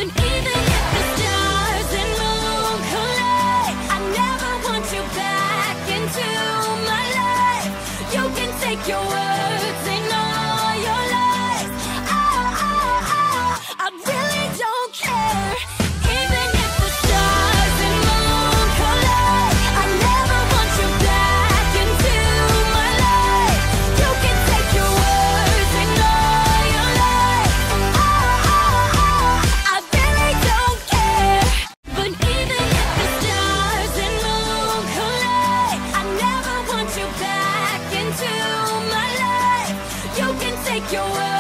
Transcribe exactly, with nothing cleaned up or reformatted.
But even if the stars and moon collide, I never want you back into my life. You can take your words and all your lies. Oh, oh, oh, I really don't care. Even if the stars and moon collide, I never want you back into my life. You can take your words and all your lies. Oh, oh, oh, I really don't care. But even if the stars and moon collide, I never want you back into my life. You can take your words